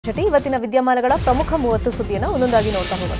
ಇವತ್ತಿನ ವಿದ್ಯಮಾನಗಳ ಪ್ರಮುಖ 30 ಸುದ್ದಿಯನ್ನು ಒಂದೊಂದಾಗಿ ನೋಡ್ತಾ ಹೋಗೋಣ.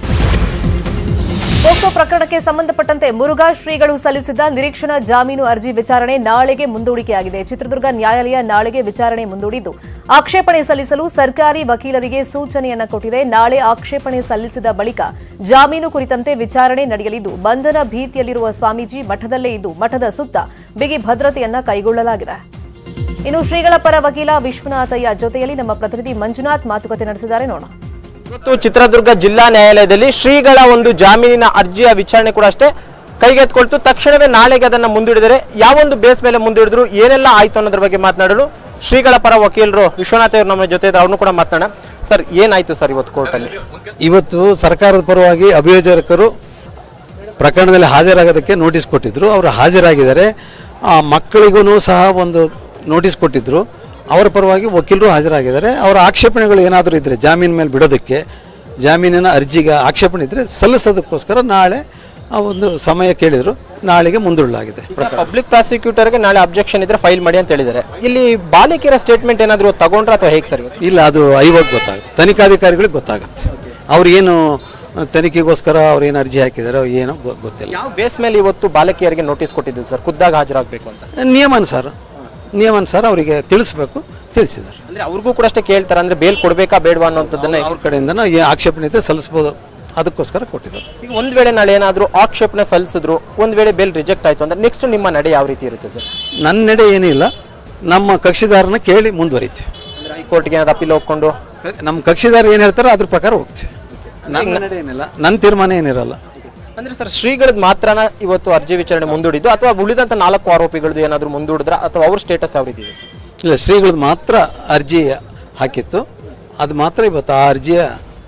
ಪೋಕ್ಸೋ ಪ್ರಕರಣಕ್ಕೆ ಸಂಬಂಧಪಟ್ಟಂತೆ ಮುರುಘಾ ಶ್ರೀಗಳು ಸಲ್ಲಿಸಿದ ನಿರೀಕ್ಷಣಾ ಜಾಮೀನು ಅರ್ಜಿ ವಿಚಾರಣೆ ನಾಳೆಗೆ ಮುಂದೂಡಿಕೆಯಾಗಿದೆ. ಚಿತ್ರದುರ್ಗ ನ್ಯಾಯಾಲಯ ನಾಳೆಗೆ ವಿಚಾರಣೆ ಮುಂದೂಡಿದ್ದು ಆಕ್ಷೇಪಣೆ ಸಲ್ಲಿಸಲು ಸರ್ಕಾರಿ ವಕೀಲರಿಗೆ ಸೂಚನೆಯನ್ನ ಕೊಟ್ಟಿದೆ. ನಾಳೆ ಆಕ್ಷೇಪಣೆ ಸಲ್ಲಿಸಿದ ಬಳಿಕ ಜಾಮೀನು ಕುರಿತಂತೆ ವಿಚಾರಣೆ ನಡೆಯಲಿದ್ದು ಬಂಧನ ಭೀತಿಯಲ್ಲಿರುವ ಸ್ವಾಮೀಜಿ ಮಠದಲ್ಲೇ ಇದ್ದು ಮಠದ ಸುತ್ತ ಬಿಗಿ ಭದ್ರತೆಯನ್ನ ಕೈಗೊಳ್ಳಲಾಗಿದೆ. ಇನ್ನು ಶ್ರೀಗಳ ಪರ ವಕೀಲ ವಿಶ್ವನಾಥಯ್ಯ ಜೊತೆಯಲ್ಲಿ ನಮ್ಮ ಪ್ರತಿನಿಧಿ ಮಂಜುನಾಥ್ ಮಾತುಕತೆ ನಡೆಸಿದ್ದಾರೆ. ನೋಡೋಣ. ಇವತ್ತು ಚಿತ್ರದುರ್ಗ ಜಿಲ್ಲಾ ನ್ಯಾಯಾಲಯದಲ್ಲಿ ಶ್ರೀಗಳ ಒಂದು ಜಾಮೀನಿನ ಅರ್ಜಿಯ ವಿಚಾರಣೆ ಕೂಡ ಅಷ್ಟೇ ಕೈಗೆತ್ತಿಕೊಳ್ತು. ತಕ್ಷಣವೇ ನಾಳೆಗೆ ಅದನ್ನ ಮುಂದೂಡಿದರೆ ಯಾವೊಂದು ಬೇಸ್ ಮೇಲೆ ಮುಂದೂಡಿದ್ರು ಏನೆಲ್ಲ ಆಯ್ತು ಅನ್ನೋದ್ರ ಬಗ್ಗೆ ಮಾತನಾಡಲು ಶ್ರೀಗಳ ಪರ ವಕೀಲರು ವಿಶ್ವನಾಥಯ್ಯ ನಮ್ಮ ಜೊತೆ ಇದ್ದಾರೆ. ಅವ್ರನ್ನು ಕೂಡ ಮಾತನಾಡೋಣ. ಸರ್, ಏನಾಯ್ತು ಸರ್ ಇವತ್ತು ಕೋರ್ಟಲ್ಲಿ? ಇವತ್ತು ಸರ್ಕಾರದ ಪರವಾಗಿ ಅಭಿಯೋಜಕರು ಪ್ರಕರಣದಲ್ಲಿ ಹಾಜರಾಗೋದಕ್ಕೆ ನೋಟಿಸ್ ಕೊಟ್ಟಿದ್ರು. ಅವರು ಹಾಜರಾಗಿದ್ದಾರೆ. ಆ ಮಕ್ಕಳಿಗೂ ಸಹ ಒಂದು ನೋಟಿಸ್ ಕೊಟ್ಟಿದ್ರು. ಅವರ ಪರವಾಗಿ ವಕೀಲರು ಹಾಜರಾಗಿದ್ದಾರೆ. ಅವರ ಆಕ್ಷೇಪಣೆಗಳು ಏನಾದರೂ ಇದ್ದರೆ ಜಾಮೀನು ಮೇಲೆ ಬಿಡೋದಕ್ಕೆ, ಜಾಮೀನಿನ ಅರ್ಜಿಗೆ ಆಕ್ಷೇಪಣೆ ಇದ್ದರೆ ಸಲ್ಲಿಸೋದಕ್ಕೋಸ್ಕರ ನಾಳೆ ಒಂದು ಸಮಯ ಕೇಳಿದರು. ನಾಳೆಗೆ ಮುಂದೂಡಲಾಗಿದೆ. ಪಬ್ಲಿಕ್ ಪ್ರಾಸಿಕ್ಯೂಟರ್ಗೆ ನಾಳೆ ಅಬ್ಜೆಕ್ಷನ್ ಇದ್ರೆ ಫೈಲ್ ಮಾಡಿ ಅಂತ ಹೇಳಿದ್ದಾರೆ. ಇಲ್ಲಿ ಬಾಲಿಕೆಯರ ಸ್ಟೇಟ್ಮೆಂಟ್ ಏನಾದರೂ ತಗೊಂಡ್ರೆ ಅಥವಾ ಹೇಗೆ ಸರ್? ಇಲ್ಲ, ಅದು ಐವಾಗಿ ಗೊತ್ತಾಗುತ್ತೆ, ತನಿಖಾಧಿಕಾರಿಗಳಿಗೆ ಗೊತ್ತಾಗುತ್ತೆ. ಅವ್ರು ಏನು ತನಿಖೆಗೋಸ್ಕರ ಅವ್ರು ಏನು ಅರ್ಜಿ ಹಾಕಿದ್ದಾರೆ ಏನೋ ಗೊತ್ತಿಲ್ಲ. ಯಾವ ಬೇಸ್ ಮೇಲೆ ಇವತ್ತು ಬಾಲಕಿಯರಿಗೆ ನೋಟಿಸ್ ಕೊಟ್ಟಿದ್ದು ಸರ್? ಖುದ್ದಾಗಿ ಹಾಜರಾಗಬೇಕು ಅಂತ ನಿಯಮಾನುಸಾರ ಅವರಿಗೆ ತಿಳಿಸ್ಬೇಕು, ತಿಳಿಸಿದ್ದಾರೆ. ಅಂದ್ರೆ ಅವ್ರಿಗೂ ಕೂಡ ಅಷ್ಟೇ ಕೇಳ್ತಾರೆ, ಅಂದ್ರೆ ಬೇಲ್ ಕೊಡಬೇಕಾ ಬೇಡವಾ ಅನ್ನೋದನ್ನ ಅವ್ರ ಕಡೆಯಿಂದ ಆಕ್ಷೇಪಣೆ ಇದ್ದರೆ ಸಲ್ಲಿಸಬಹುದು, ಅದಕ್ಕೋಸ್ಕರ ಕೊಟ್ಟಿದ್ದಾರೆ. ಈಗ ಒಂದ್ ವೇಳೆ ನಾಳೆ ಏನಾದರೂ ಆಕ್ಷೇಪಣೆ ಸಲ್ಲಿಸಿದ್ರು, ಒಂದ್ ವೇಳೆ ಬೇಲ್ ರಿಜೆಕ್ಟ್ ಆಯ್ತು ಅಂದ್ರೆ ನೆಕ್ಸ್ಟ್ ನಿಮ್ಮ ನಡೆ ಯಾವ ರೀತಿ ಇರುತ್ತೆ ಸರ್? ನನ್ನ ನಡೆ ಏನಿಲ್ಲ, ನಮ್ಮ ಕಕ್ಷಿದಾರನ ಕೇಳಿ ಮುಂದುವರಿತೀವಿ. ಹೈಕೋರ್ಟ್ಗೆ ಏನಾದ್ರು ಅಪೀಲ್ ಹೋಗ್ಕೊಂಡು ನಮ್ಮ ಕಕ್ಷಿದಾರ ಏನು ಹೇಳ್ತಾರೋ ಅದ್ರ ಪ್ರಕಾರ ಹೋಗ್ತೀವಿ. ನನ್ನ ನಡೆ ಏನಿಲ್ಲ, ನನ್ನ ತೀರ್ಮಾನ ಏನಿರಲ್ಲ. ಅಂದ್ರೆ ಸರ್, ಶ್ರೀಗಳದ್ದು ಮಾತ್ರನ ಇವತ್ತು ಅರ್ಜಿ ವಿಚಾರಣೆ ಮುಂದೂಡಿದ್ದು ಅಥವಾ ಉಳಿದಂತ 4 ಆರೋಪಿಗಳದ್ದು ಏನಾದ್ರು ಮುಂದೂಡಿದ್ರ ಅಥವಾ ಅವ್ರ ಸ್ಟೇಟಸ್ ಯಾವ ರೀತಿ ಇದೆ? ಇಲ್ಲ, ಶ್ರೀಗಳದ್ದು ಮಾತ್ರ ಅರ್ಜಿ ಹಾಕಿತ್ತು. ಅದು ಮಾತ್ರ ಇವತ್ತು ಆ ಅರ್ಜಿಯ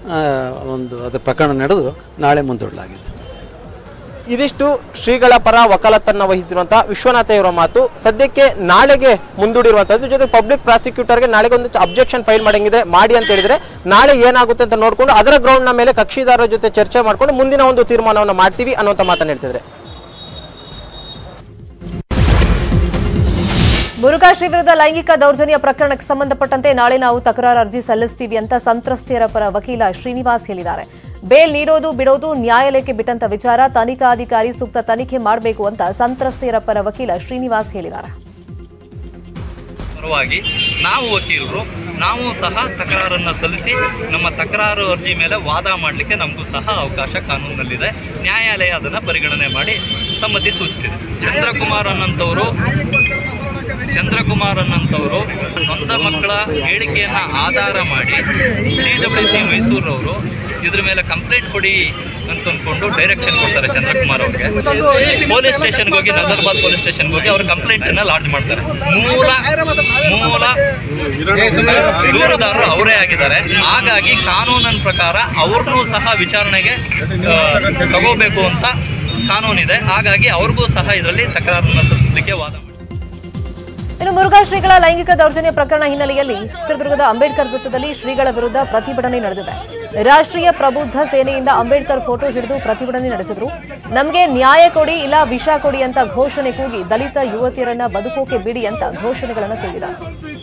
ಅದರ ಪ್ರಕರಣ ನಡೆದು ನಾಳೆ ಮುಂದೂಡಲಾಗಿದೆ. ಇದಿಷ್ಟು ಶ್ರೀಗಳ ಪರ ವಕಾಲತ್ತನ್ನು ವಹಿಸಿರುವಂತಹ ವಿಶ್ವನಾಥಯ್ಯವರ ಮಾತು. ಸದ್ಯಕ್ಕೆ ನಾಳೆಗೆ ಮುಂದೂಡಿರುವಂತದ್ದು. ಜೊತೆ ಪಬ್ಲಿಕ್ ಪ್ರಾಸಿಕ್ಯೂಟರ್ಗೆ ನಾಳೆಗೆ ಒಂದು ಅಬ್ಜೆಕ್ಷನ್ ಫೈಲ್ ಮಾಡಂಗಿದೆ, ಮಾಡಿ ಅಂತ ಹೇಳಿದ್ರೆ ನಾಳೆ ಏನಾಗುತ್ತೆ ಅಂತ ನೋಡಿಕೊಂಡು ಅದರ ಗ್ರೌಂಡ್ ನ ಮೇಲೆ ಕಕ್ಷಿದಾರರ ಜೊತೆ ಚರ್ಚೆ ಮಾಡಿಕೊಂಡು ಮುಂದಿನ ಒಂದು ತೀರ್ಮಾನವನ್ನು ಮಾಡ್ತೀವಿ ಅನ್ನುವಂತ ಮಾತನ್ನು ಹೇಳ್ತಿದ್ರೆ. ಮುರುಘಾ ಶ್ರೀ ವಿರುದ್ಧ ಲೈಂಗಿಕ ದೌರ್ಜನ್ಯ ಪ್ರಕರಣಕ್ಕೆ ಸಂಬಂಧಪಟ್ಟಂತೆ ನಾಳೆ ನಾವು ತಕರಾರು ಅರ್ಜಿ ಸಲ್ಲಿಸ್ತೀವಿ ಅಂತ ಸಂತ್ರಸ್ತೆಯರ ಪರ ವಕೀಲ ಶ್ರೀನಿವಾಸ್ ಹೇಳಿದ್ದಾರೆ. ಬೇಲ್ ನೀಡೋದು ಬಿಡೋದು ನ್ಯಾಯಾಲಯಕ್ಕೆ ಬಿಟ್ಟಂತ ವಿಚಾರ, ತನಿಖಾಧಿಕಾರಿ ಸೂಕ್ತ ತನಿಖೆ ಮಾಡಬೇಕು ಅಂತ ಸಂತ್ರಸ್ತೆಯರ ಪರ ವಕೀಲ ಶ್ರೀನಿವಾಸ್ ಹೇಳಿದ್ದಾರೆ. ಪರವಾಗಿ ನಾವು ವಕೀಲರು ನಾವು ಸಹ ತಕರಾರನ್ನು ಸಲ್ಲಿಸಿ ನಮ್ಮ ತಕರಾರು ಅರ್ಜಿ ಮೇಲೆ ವಾದ ಮಾಡಲಿಕ್ಕೆ ನಮಗೂ ಸಹ ಅವಕಾಶ ಕಾನೂನಿನಲ್ಲಿದೆ. ನ್ಯಾಯಾಲಯ ಅದನ್ನು ಪರಿಗಣನೆ ಮಾಡಿ ಸಮ್ಮತಿ ಸೂಚಿಸಿದೆ. ಚಂದ್ರಕುಮಾರ್ ಅನ್ನಂತವರು ಸ್ವಂತ ಮಕ್ಕಳ ಹೇಳಿಕೆಯನ್ನ ಆಧಾರ ಮಾಡಿ CWC ಮೈಸೂರವರು ಇದ್ರ ಮೇಲೆ ಕಂಪ್ಲೇಂಟ್ ಕೊಡಿ ಅಂತ ಅಂದ್ಕೊಂಡು ಡೈರೆಕ್ಷನ್ ಕೊಡ್ತಾರೆ ಚಂದ್ರಕುಮಾರ್ ಅವ್ರಿಗೆ. ಪೊಲೀಸ್ ಸ್ಟೇಷನ್ಗೆ ಹೋಗಿ, ನಜರ್ಬಾದ್ ಪೊಲೀಸ್ ಸ್ಟೇಷನ್ಗೆ ಹೋಗಿ ಅವ್ರ ಕಂಪ್ಲೇಂಟ್ ಅನ್ನ ಲಾಡ್ಜ್ ಮಾಡ್ತಾರೆ. ಮೂಲ ದೂರುದಾರರು ಅವರೇ ಆಗಿದ್ದಾರೆ. ಹಾಗಾಗಿ ಕಾನೂನಿನ ಪ್ರಕಾರ ಅವ್ರನ್ನೂ ಸಹ ವಿಚಾರಣೆಗೆ ತಗೋಬೇಕು ಅಂತ ಕಾನೂನಿದೆ. ಹಾಗಾಗಿ ಅವ್ರಿಗೂ ಸಹ ಇದರಲ್ಲಿ ತಕರಾರನ್ನ ಸಲ್ಲಿಸಲಿಕ್ಕೆ ವಾದ ಮಾಡಿ. ಇನ್ನು ಮುರುಘಾ ಶ್ರೀಗಳ ಲೈಂಗಿಕ ದೌರ್ಜನ್ಯ ಪ್ರಕರಣ ಹಿನ್ನೆಲೆಯಲ್ಲಿ ಚಿತ್ರದುರ್ಗದ ಅಂಬೇಡ್ಕರ್ ವೃತ್ತದಲ್ಲಿ ಶ್ರೀಗಳ ವಿರುದ್ಧ ಪ್ರತಿಭಟನೆ ನಡೆದಿದೆ. ರಾಷ್ಟ್ರೀಯ ಪ್ರಬುದ್ಧ ಸೇನೆಯಿಂದ ಅಂಬೇಡ್ಕರ್ ಫೋಟೋ ಹಿಡಿದು ಪ್ರತಿಭಟನೆ ನಡೆಸಿದ್ರು. ನಮಗೆ ನ್ಯಾಯ ಕೊಡಿ ಇಲ್ಲ ವಿಷ ಕೊಡಿ ಅಂತ ಘೋಷಣೆ ಕೂಗಿ ದಲಿತ ಯುವತಿಯರನ್ನ ಬದುಕೋಕೆ ಬಿಡಿ ಅಂತ ಘೋಷಣೆಗಳನ್ನು ಕೂಗಿದ್ದಾರೆ.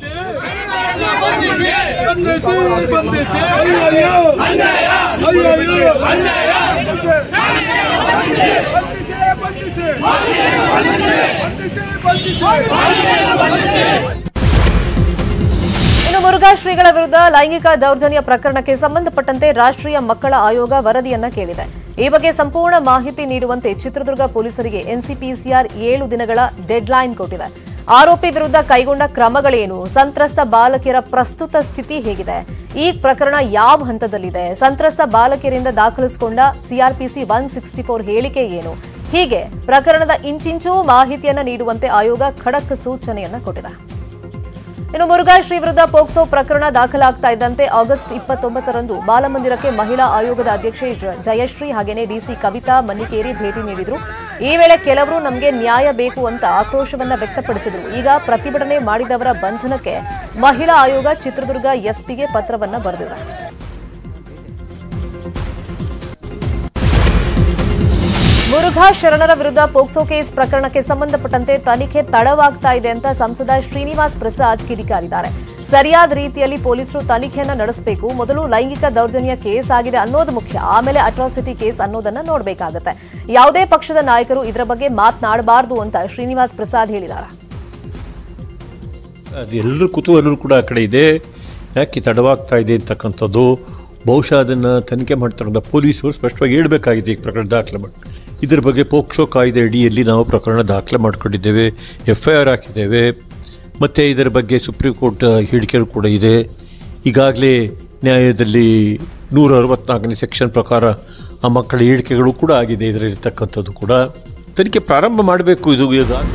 ಇನ್ನು ಮುರುಘಾ ಶ್ರೀಗಳ ವಿರುದ್ಧ ಲೈಂಗಿಕ ದೌರ್ಜನ್ಯ ಪ್ರಕರಣಕ್ಕೆ ಸಂಬಂಧಪಟ್ಟಂತೆ ರಾಷ್ಟ್ರೀಯ ಮಕ್ಕಳ ಆಯೋಗ ವರದಿಯನ್ನ ಕೇಳಿದೆ. ಈ ಬಗ್ಗೆ ಸಂಪೂರ್ಣ ಮಾಹಿತಿ ನೀಡುವಂತೆ ಚಿತ್ರದುರ್ಗ ಪೊಲೀಸರಿಗೆ ಎನ್ಸಿಪಿಸಿಆರ್ 7 ದಿನಗಳ ಡೆಡ್ಲೈನ್ ಕೊಟ್ಟಿದೆ. ಆರೋಪಿ ವಿರುದ್ಧ ಕೈಗೊಂಡ ಕ್ರಮಗಳೇನು, ಸಂತ್ರಸ್ತ ಬಾಲಕಿಯರ ಪ್ರಸ್ತುತ ಸ್ಥಿತಿ ಹೇಗಿದೆ, ಈ ಪ್ರಕರಣ ಯಾವ ಹಂತದಲ್ಲಿದೆ, ಸಂತ್ರಸ್ತ ಬಾಲಕಿಯರಿಂದ ದಾಖಲಿಸಿಕೊಂಡ ಸಿಆರ್ಪಿಸಿ 164 ಹೇಳಿಕೆ ಏನು, ಹೀಗೆ ಪ್ರಕರಣದ ಇಂಚಿಂಚೂ ಮಾಹಿತಿಯನ್ನ ನೀಡುವಂತೆ ಆಯೋಗ ಖಡಕ್ ಸೂಚನೆಯನ್ನ ಕೊಟ್ಟಿದೆ. ಇನ್ನು ಮುರುಘಾ ಶ್ರೀ ವಿರುದ್ಧ ಪೋಕ್ಸೋ ಪ್ರಕರಣ ದಾಖಲಾಗ್ತಾ ಇದ್ದಂತೆ ಆಗಸ್ಟ್ 29ರಂದು ಬಾಲಮಂದಿರಕ್ಕೆ ಮಹಿಳಾ ಆಯೋಗದ ಅಧ್ಯಕ್ಷೆ ಜಯಶ್ರೀ ಹಾಗೇನೆ ಡಿಸಿ ಕವಿತಾ ಮನ್ನಿಕೇರಿ ಭೇಟಿ ನೀಡಿದ್ರು. ಈ ವೇಳೆ ಕೆಲವರು ನಮಗೆ ನ್ಯಾಯ ಬೇಕು ಅಂತ ಆಕ್ರೋಶವನ್ನ ವ್ಯಕ್ತಪಡಿಸಿದ್ರು. ಈಗ ಪ್ರತಿಭಟನೆ ಮಾಡಿದವರ ಬಂಧನಕ್ಕೆ ಮಹಿಳಾ ಆಯೋಗ ಚಿತ್ರದುರ್ಗ ಎಸ್ಪಿಗೆ ಪತ್ರವನ್ನ ಬರೆದಿದೆ. ಮುರುಘಾ ಶರಣರ ವಿರುದ್ಧ ಪೋಕ್ಸೋ ಕೇಸ್ ಪ್ರಕರಣಕ್ಕೆ ಸಂಬಂಧಪಟ್ಟಂತೆ ತನಿಖೆ ತಡವಾಗ್ತಾ ಇದೆ ಅಂತ ಸಂಸದ ಶ್ರೀನಿವಾಸ್ ಪ್ರಸಾದ್ ಕಿಡಿಕಾರಿದ್ದಾರೆ. ಸರಿಯಾದ ರೀತಿಯಲ್ಲಿ ಪೊಲೀಸರು ತನಿಖೆಯನ್ನ ನಡೆಸಬೇಕು. ಮೊದಲು ಲೈಂಗಿಕ ದೌರ್ಜನ್ಯ ಕೇಸ್ ಆಗಿದೆ ಅನ್ನೋದು ಮುಖ್ಯ, ಆಮೇಲೆ ಅಟ್ರಾಸಿಟಿ ಕೇಸ್ ಅನ್ನೋದನ್ನ ನೋಡಬೇಕಾಗುತ್ತೆ. ಯಾವುದೇ ಪಕ್ಷದ ನಾಯಕರು ಇದರ ಬಗ್ಗೆ ಮಾತನಾಡಬಾರದು ಅಂತ ಶ್ರೀನಿವಾಸ್ ಪ್ರಸಾದ್ ಹೇಳಿದ್ದಾರೆ. ಅದೆಲ್ಲರೂ ಕುತೂಹಲರು ಕೂಡ ಆ ಕಡೆ ಇದೆ, ಯಾಕೆ ತಡವಾಗ್ತಾ ಇದೆ ಅಂತಕ್ಕಂಥದ್ದು. ಬಹುಶಃ ಅದನ್ನು ತನಿಖೆ ಮಾಡ್ತಕ್ಕಂಥ ಪೊಲೀಸರು ಸ್ಪಷ್ಟವಾಗಿ ಹೇಳಬೇಕಾಗಿದೆ. ಈ ಪ್ರಕರಣ ದಾಖಲೆ ಮಾಡಿ ಇದರ ಬಗ್ಗೆ ಪೋಕ್ಸೋ ಕಾಯ್ದೆ ಅಡಿಯಲ್ಲಿ ನಾವು ಪ್ರಕರಣ ದಾಖಲೆ ಮಾಡ್ಕೊಂಡಿದ್ದೇವೆ, FIR ಹಾಕಿದ್ದೇವೆ. ಮತ್ತು ಇದರ ಬಗ್ಗೆ ಸುಪ್ರೀಂ ಕೋರ್ಟ್ ಹೇಳಿಕೆಗಳು ಕೂಡ ಇದೆ. ಈಗಾಗಲೇ ನ್ಯಾಯದಲ್ಲಿ 164ನೇ ಸೆಕ್ಷನ್ ಪ್ರಕಾರ ಆ ಮಕ್ಕಳ ಹೇಳಿಕೆಗಳು ಕೂಡ ಆಗಿದೆ. ಇದರಲ್ಲಿರ್ತಕ್ಕಂಥದ್ದು ಕೂಡ ತನಿಖೆ ಪ್ರಾರಂಭ ಮಾಡಬೇಕು. ಇದು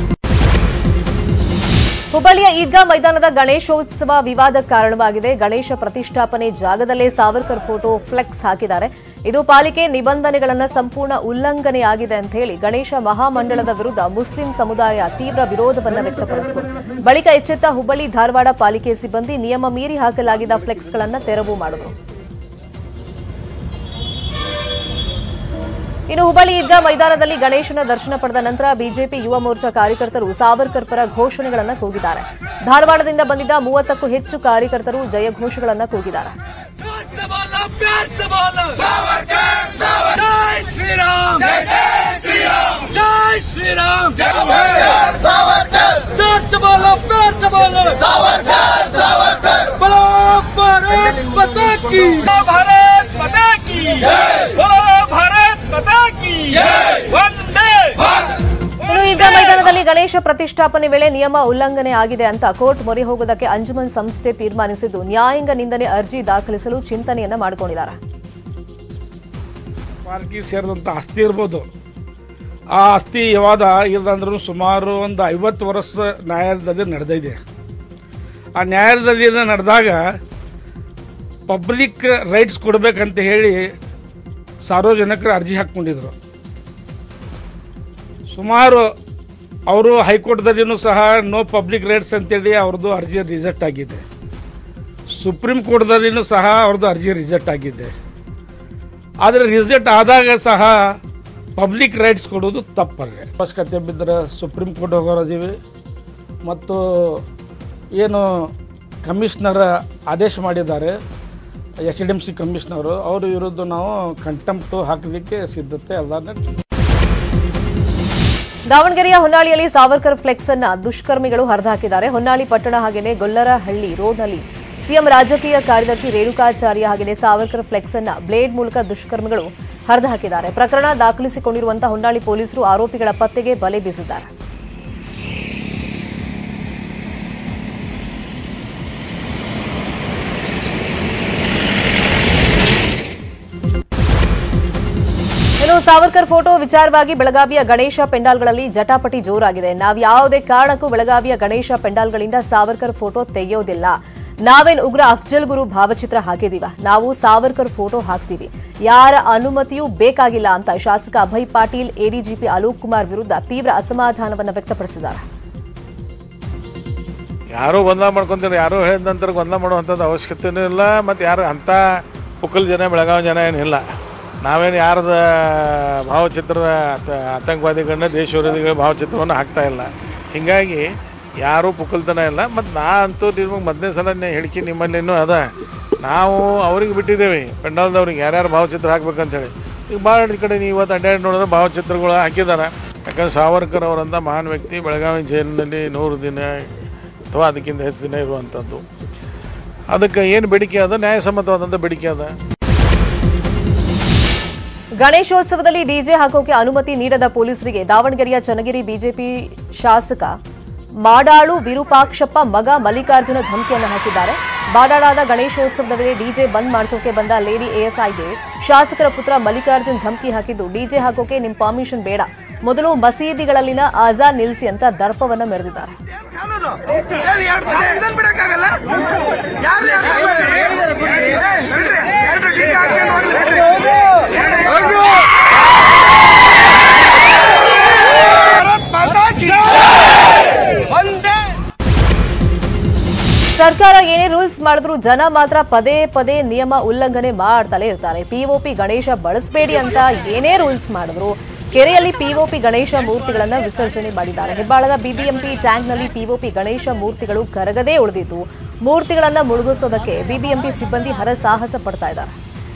ಹುಬ್ಬಳ್ಳಿಯ ಈದ್ಗಾ ಮೈದಾನದ ಗಣೇಶೋತ್ಸವ ವಿವಾದ ಕಾರಣವಾಗಿದೆ. ಗಣೇಶ ಪ್ರತಿಷ್ಠಾಪನೆ ಜಾಗದಲ್ಲೇ ಸಾವರ್ಕರ್ ಫೋಟೋ ಫ್ಲೆಕ್ಸ್ ಹಾಕಿದ್ದಾರೆ. ಇದು ಪಾಲಿಕೆ ನಿಬಂಧನೆಗಳನ್ನು ಸಂಪೂರ್ಣ ಉಲ್ಲಂಘನೆಯಾಗಿದೆ ಅಂತ ಹೇಳಿ ಗಣೇಶ ಮಹಾಮಂಡಳದ ವಿರುದ್ಧ ಮುಸ್ಲಿಂ ಸಮುದಾಯ ತೀವ್ರ ವಿರೋಧವನ್ನು ವ್ಯಕ್ತಪಡಿಸಿತು. ಬಳಿಕ ಎಚ್ಚೆತ್ತ ಹುಬ್ಬಳ್ಳಿ ಧಾರವಾಡ ಪಾಲಿಕೆ ಸಿಬ್ಬಂದಿ ನಿಯಮ ಮೀರಿ ಹಾಕಲಾಗಿದ್ದ ಫ್ಲೆಕ್ಸ್ಗಳನ್ನು ತೆರವು ಮಾಡಿದರು. ಇನ್ನು ಹುಬ್ಬಳ್ಳಿ ಈದ್ಗಾ ಮೈದಾನದಲ್ಲಿ ಗಣೇಶನ ದರ್ಶನ ಪಡೆದ ನಂತರ ಬಿಜೆಪಿ ಯುವ ಮೋರ್ಚಾ ಕಾರ್ಯಕರ್ತರು ಸಾವರ್ಕರ್ ಪರ ಘೋಷಣೆಗಳನ್ನು ಕೂಗಿದ್ದಾರೆ. ಧಾರವಾಡದಿಂದ ಬಂದಿದ್ದ 30ಕ್ಕೂ ಹೆಚ್ಚು ಕಾರ್ಯಕರ್ತರು ಜಯ ಘೋಷಗಳನ್ನು ಕೂಗಿದ್ದಾರೆ. ಇನ್ನು ಈದ್ಗಾ ಮೈದಾನದಲ್ಲಿ ಗಣೇಶ ಪ್ರತಿಷ್ಠಾಪನೆ ವೇಳೆ ನಿಯಮ ಉಲ್ಲಂಘನೆ ಆಗಿದೆ ಅಂತ ಕೋರ್ಟ್ ಮೊರೆ ಹೋಗೋದಕ್ಕೆ ಅಂಜುಮನ್ ಸಂಸ್ಥೆ ತೀರ್ಮಾನಿಸಿದ್ದು ನ್ಯಾಯಾಂಗ ನಿಂದನೆ ಅರ್ಜಿ ದಾಖಲಿಸಲು ಚಿಂತನೆಯನ್ನ ಮಾಡಿಕೊಂಡಿದ್ದಾರೆ. ಪಾರ್ಕಿಗೆ ಸೇರಿದಂಥ ಆಸ್ತಿ ಇರ್ಬೋದು, ಆ ಆಸ್ತಿ ವಿವಾದ ಇಲ್ಲದಂದ್ರೂ ಸುಮಾರು ಒಂದು 50 ವರ್ಷ ನ್ಯಾಯಾಲಯದಲ್ಲಿ ನಡೆದಿದೆ. ಆ ನ್ಯಾಯಾಲಯದಲ್ಲಿ ನಡೆದಾಗ ಪಬ್ಲಿಕ್ ರೈಟ್ಸ್ ಕೊಡಬೇಕಂತ ಹೇಳಿ ಸಾರ್ವಜನಿಕರು ಅರ್ಜಿ ಹಾಕ್ಕೊಂಡಿದ್ರು. ಸುಮಾರು ಅವರು ಹೈಕೋರ್ಟ್ದಲ್ಲಿಯೂ ಸಹ ನೋ ಪಬ್ಲಿಕ್ ರೈಟ್ಸ್ ಅಂತೇಳಿ ಅವ್ರದ್ದು ಅರ್ಜಿ ರಿಜೆಕ್ಟ್ ಆಗಿದೆ. ಸುಪ್ರೀಂ ಕೋರ್ಟ್ದಲ್ಲಿಯೂ ಸಹ ಅವ್ರದ್ದು ಅರ್ಜಿ ರಿಜೆಕ್ಟ್ ಆಗಿದೆ. ಆದರೆ ರಿಜೆಕ್ಟ್ ಆದಾಗ ಸಹ ಪಬ್ಲಿಕ್ ರೈಟ್ಸ್ ಕೊಡೋದು ತಪ್ಪಲ್ಲ. ಅವಶ್ಯಕತೆ ಬಿದ್ದರೆ ಸುಪ್ರೀಂ ಕೋರ್ಟ್ ಹೋಗೋದಿವಿ ಮತ್ತು ಏನು ಕಮಿಷನರ್ ಆದೇಶ ಮಾಡಿದ್ದಾರೆ SDMC ಕಮಿಷನರು, ಅವ್ರ ವಿರುದ್ಧ ನಾವು ಕಂಟೆಂಪ್ಟ್ ಹಾಕಲಿಕ್ಕೆ ಸಿದ್ಧತೆ ಎಲ್ಲ. ದಾವಣಗೆರೆಯ ಹೊನ್ನಾಳಿಯಲ್ಲಿ ಸಾವರ್ಕರ್ ಫ್ಲೆಕ್ಸ್ ಅನ್ನ ದುಷ್ಕರ್ಮಿಗಳು ಹರಿದಾಕಿದ್ದಾರೆ. ಹೊನ್ನಾಳಿ ಪಟ್ಟಣ ಹಾಗೆಯೇ ಗೊಲ್ಲರಹಳ್ಳಿ ರೋಡ್ನಲ್ಲಿ ಸಿಎಂ ರಾಜಕೀಯ ಕಾರ್ಯದರ್ಶಿ ರೇಣುಕಾಚಾರ್ಯ ಹಾಗೆಯೇ ಸಾವರ್ಕರ್ ಫ್ಲೆಕ್ಸ್ ಅನ್ನ ಬ್ಲೇಡ್ ಮೂಲಕ ದುಷ್ಕರ್ಮಿಗಳು ಹರಿದುಹಾಕಿದ್ದಾರೆ. ಪ್ರಕರಣ ದಾಖಲಿಸಿಕೊಂಡಿರುವಂತಹ ಹೊನ್ನಾಳಿ ಪೊಲೀಸರು ಆರೋಪಿಗಳ ಪತ್ತೆಗೆ ಬಲೆ ಬೀಸಿದ್ದಾರೆ. ಇನ್ನು ಸಾವರ್ಕರ್ ಫೋಟೋ ವಿಚಾರವಾಗಿ ಬೆಳಗಾವಿಯ ಗಣೇಶ ಪೆಂಡಾಲ್ಗಳಲ್ಲಿ ಜಟಾಪಟಿ ಜೋರಾಗಿದೆ. ನಾವು ಯಾವುದೇ ಕಾರಣಕ್ಕೂ ಬೆಳಗಾವಿಯ ಗಣೇಶ ಪೆಂಡಾಲ್ಗಳಿಂದ ಸಾವರ್ಕರ್ ಫೋಟೋ ತೆಗೆಯೋದಿಲ್ಲ. ನಾವೇನ್ ಉಗ್ರ ಅಫ್ಜಲ್ ಗುರು ಭಾವಚಿತ್ರ ಹಾಕಿದೀವ, ನಾವು ಸಾವರ್ಕರ್ ಫೋಟೋ ಹಾಕ್ತೀವಿ, ಯಾರ ಅನುಮತಿಯೂ ಬೇಕಾಗಿಲ್ಲ ಅಂತ ಶಾಸಕ ಅಭಯ್ ಪಾಟೀಲ್ ಎಡಿಜಿಪಿ ಅಲೋಕ್ ಕುಮಾರ್ ವಿರುದ್ಧ ತೀವ್ರ ಅಸಮಾಧಾನವನ್ನು ವ್ಯಕ್ತಪಡಿಸಿದ್ದಾರೆ. ಯಾರು ಗೊಂದಲ ಮಾಡ್ಕೊಂತಾರೆ, ಯಾರು ಹೇಳಿದ ನಂತರ ಗೊಂದಲ ಮಾಡುವಂಥದ್ದು ಅವಶ್ಯಕತೆಯೂ ಇಲ್ಲ. ಮತ್ತು ಯಾರು ಅಂಥ ಪುಕ್ಕಲ್ ಜನ ಬೆಳಗಾವಿ ಜನ ಏನಿಲ್ಲ. ನಾವೇನು ಯಾರದ ಭಾವಚಿತ್ರದ ಆತಂಕವಾದಿಗಳನ್ನ ದೇಶ ವಿರೋಧಿಗಳ ಭಾವಚಿತ್ರವನ್ನು ಹಾಕ್ತಾ ಇಲ್ಲ. ಹೀಗಾಗಿ ಯಾರೂ ಪುಕ್ಕಲ್ತನ ಇಲ್ಲ. ಮತ್ತು ನಾ ಅಂತೂ ನಿಮಗೆ ಮೊದಲನೇ ಸಲ ಹೇಳಿಕೆ ನಿಮ್ಮಲ್ಲಿನೂ ಅದ, ನಾವು ಅವ್ರಿಗೆ ಬಿಟ್ಟಿದ್ದೇವೆ ಪೆಂಡಾಲ್ದವ್ರಿಗೆ ಯಾರ್ಯಾರು ಭಾವಚಿತ್ರ ಹಾಕ್ಬೇಕಂತೇಳಿ. ಈಗ ಭಾಳ ಕಡೆ ನೀವು ಇವತ್ತು ಅಡ್ಡಾಡಿ ನೋಡಿದ್ರೆ ಭಾವಚಿತ್ರಗಳು ಹಾಕಿದ್ದಾರೆ. ಯಾಕಂದ್ರೆ ಸಾವರ್ಕರ್ ಅವರಂಥ ಮಹಾನ್ ವ್ಯಕ್ತಿ ಬೆಳಗಾವಿ ಜೈಲಿನಲ್ಲಿ 100 ದಿನ ಅಥವಾ ಅದಕ್ಕಿಂತ ಹೆಚ್ಚು ದಿನ ಇರುವಂಥದ್ದು. ಅದಕ್ಕೆ ಏನು ಬೇಡಿಕೆ ಅದ, ನ್ಯಾಯಸಮ್ಮತವಾದಂಥ ಬೇಡಿಕೆ ಅದ. ಗಣೇಶೋತ್ಸವದಲ್ಲಿ ಡಿಜೆ ಹಾಕೋಕೆ ಅನುಮತಿ ನೀಡದ ಪೊಲೀಸರಿಗೆ ದಾವಣಗೆರೆಯ ಚನ್ನಗಿರಿ ಬಿಜೆಪಿ ಶಾಸಕ ಮಾಡಾಳು ವಿರೂಪಾಕ್ಷಪ್ಪ ಮಗ ಮಲ್ಲಿಕಾರ್ಜುನ ಧಮಕಿಯನ್ನು ಹಾಕಿದ್ದಾರೆ. ಬಾಡಾಳಾದ ಗಣೇಶೋತ್ಸವದ ವೇಳೆ ಡಿಜೆ ಬಂದ್ ಮಾಡಿಸೋಕೆ ಬಂದ ಲೇಡಿ ASIಗೆ ಶಾಸಕರ ಪುತ್ರ ಮಲ್ಲಿಕಾರ್ಜುನ್ ಧಮಕಿ ಹಾಕಿದ್ದು, ಡಿಜೆ ಹಾಕೋಕೆ ನಿಮ್ ಪರ್ಮಿಷನ್ ಬೇಡ, ಮೊದಲು ಮಸೀದಿಗಳಲ್ಲಿನ ಅಜಾನ್ ನಿಲ್ಲಿಸಿ ಅಂತ ದರ್ಪವನ್ನು ಮೆರೆದಿದ್ದಾರೆ. ಸರ್ಕಾರ ಏನೇ ರೂಲ್ಸ್ ಮಾಡಿದ್ರು ಜನ ಮಾತ್ರ ಪದೇ ಪದೇ ನಿಯಮ ಉಲ್ಲಂಘನೆ ಮಾಡ್ತಲೇ ಇರ್ತಾರೆ. POP ಗಣೇಶ ಬಳಸಬೇಡಿ ಅಂತ ಏನೇ ರೂಲ್ಸ್ ಮಾಡಿದ್ರು ಕೆರೆಯಲ್ಲಿ POP ಗಣೇಶ ಮೂರ್ತಿಗಳನ್ನು ವಿಸರ್ಜನೆ ಮಾಡಿದ್ದಾರೆ. ಹೆಬ್ಬಾಳದ BBMP ಟ್ಯಾಂಕ್ನಲ್ಲಿ POP ಗಣೇಶ ಮೂರ್ತಿಗಳು ಕರಗದೇ ಉಳಿದಿದ್ದು ಮೂರ್ತಿಗಳನ್ನ ಮುಳುಗಿಸೋದಕ್ಕೆ ಬಿಬಿಎಂಪಿ ಸಿಬ್ಬಂದಿ ಹರಸಾಹಸ ಪಡ್ತಾ ಇದ್ದಾರೆ.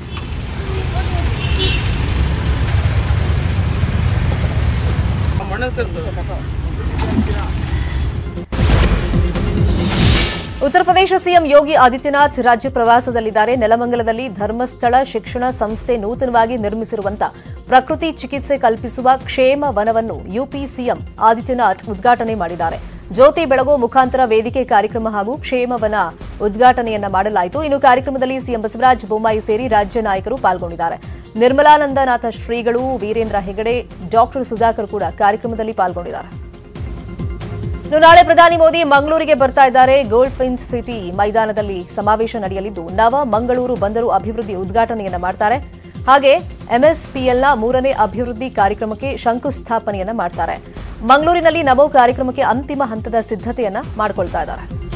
ಉತ್ತರ ಪ್ರದೇಶ ಸಿಎಂ ಯೋಗಿ ಆದಿತ್ಯನಾಥ್ ರಾಜ್ಯ ಪ್ರವಾಸದಲ್ಲಿದ್ದಾರೆ. ನೆಲಮಂಗಲದಲ್ಲಿ ಧರ್ಮಸ್ಥಳ ಶಿಕ್ಷಣ ಸಂಸ್ಥೆ ನೂತನವಾಗಿ ನಿರ್ಮಿಸಿರುವಂತಹ ಪ್ರಕೃತಿ ಚಿಕಿತ್ಸೆ ಕಲ್ಪಿಸುವ ಕ್ಷೇಮ ವನವನ್ನು ಯುಪಿ ಸಿಎಂ ಆದಿತ್ಯನಾಥ್ ಉದ್ಘಾಟನೆ ಮಾಡಿದ್ದಾರೆ. ಜ್ಯೋತಿ ಬೆಳಗೋ ಮುಖಾಂತರ ವೇದಿಕೆ ಕಾರ್ಯಕ್ರಮ ಹಾಗೂ ಕ್ಷೇಮವನ ಉದ್ಘಾಟನೆಯನ್ನ ಮಾಡಲಾಯಿತು. ಇನ್ನು ಕಾರ್ಯಕ್ರಮದಲ್ಲಿ ಸಿಎಂ ಬಸವರಾಜ ಬೊಮ್ಮಾಯಿ ಸೇರಿ ರಾಜ್ಯ ನಾಯಕರು ಪಾಲ್ಗೊಂಡಿದ್ದಾರೆ. ನಿರ್ಮಲಾನಂದನಾಥ ಶ್ರೀಗಳು, ವೀರೇಂದ್ರ ಹೆಗಡೆ, ಡಾಕ್ಟರ್ ಸುಧಾಕರ್ ಕೂಡ ಕಾರ್ಯಕ್ರಮದಲ್ಲಿ ಪಾಲ್ಗೊಂಡಿದ್ದಾರೆ. ಇನ್ನು ನಾಳೆ ಪ್ರಧಾನಿ ಮೋದಿ ಮಂಗಳೂರಿಗೆ ಬರ್ತಾ ಇದ್ದಾರೆ. ಗೋಲ್ಡ್ ಫಿಂಚ್ ಸಿಟಿ ಮೈದಾನದಲ್ಲಿ ಸಮಾವೇಶ ನಡೆಯಲಿದ್ದು ನವ ಮಂಗಳೂರು ಬಂದರು ಅಭಿವೃದ್ಧಿ ಉದ್ಘಾಟನೆಯನ್ನ ಮಾಡ್ತಾರೆ. ಹಾಗೆ ಎಂಎಸ್ಪಿಎಲ್ನ 3ನೇ ಅಭಿವೃದ್ಧಿ ಕಾರ್ಯಕ್ರಮಕ್ಕೆ ಶಂಕುಸ್ಥಾಪನೆಯನ್ನ ಮಾಡ್ತಾರೆ. ಮಂಗಳೂರಿನಲ್ಲಿ ನಮೋ ಕಾರ್ಯಕ್ರಮಕ್ಕೆ ಅಂತಿಮ ಹಂತದ ಸಿದ್ಧತೆಯನ್ನ ಮಾಡಿಕೊಳ್ತಾ ಇದ್ದಾರೆ.